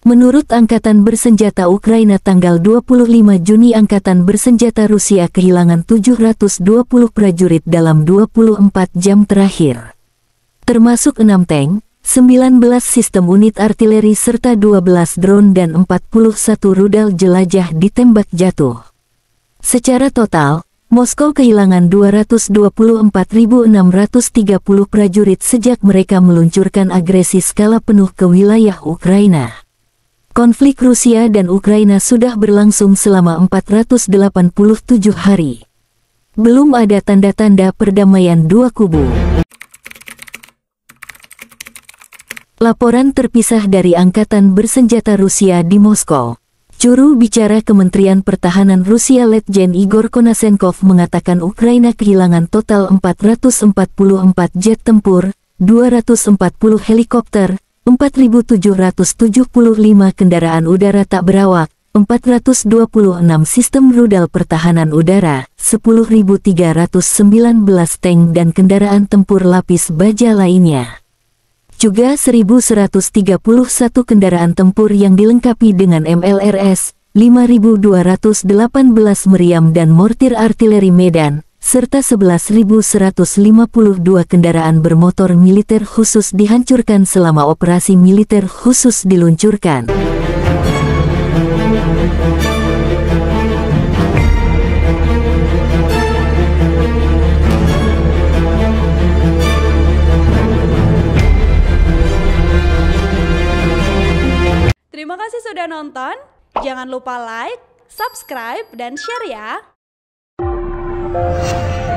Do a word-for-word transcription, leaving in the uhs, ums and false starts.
Menurut Angkatan Bersenjata Ukraina tanggal dua puluh lima Juni, Angkatan Bersenjata Rusia kehilangan tujuh ratus dua puluh prajurit dalam dua puluh empat jam terakhir. Termasuk enam tank, sembilan belas sistem unit artileri serta dua belas drone dan empat puluh satu rudal jelajah ditembak jatuh. Secara total, Moskow kehilangan dua ratus dua puluh empat ribu enam ratus tiga puluh prajurit sejak mereka meluncurkan agresi skala penuh ke wilayah Ukraina. Konflik Rusia dan Ukraina sudah berlangsung selama empat ratus delapan puluh tujuh hari. Belum ada tanda-tanda perdamaian dua kubu. Laporan terpisah dari Angkatan Bersenjata Rusia di Moskow. Juru bicara Kementerian Pertahanan Rusia Letjen Igor Konasenkov mengatakan Ukraina kehilangan total empat ratus empat puluh empat jet tempur, dua ratus empat puluh helikopter, empat ribu tujuh ratus tujuh puluh lima kendaraan udara tak berawak, empat ratus dua puluh enam sistem rudal pertahanan udara, sepuluh ribu tiga ratus sembilan belas tank dan kendaraan tempur lapis baja lainnya. Juga seribu seratus tiga puluh satu kendaraan tempur yang dilengkapi dengan M L R S, lima ribu dua ratus delapan belas meriam dan mortir artileri medan, serta sebelas ribu seratus lima puluh dua kendaraan bermotor militer khusus dihancurkan selama operasi militer khusus diluncurkan. Terima kasih sudah nonton, jangan lupa like, subscribe, dan share ya!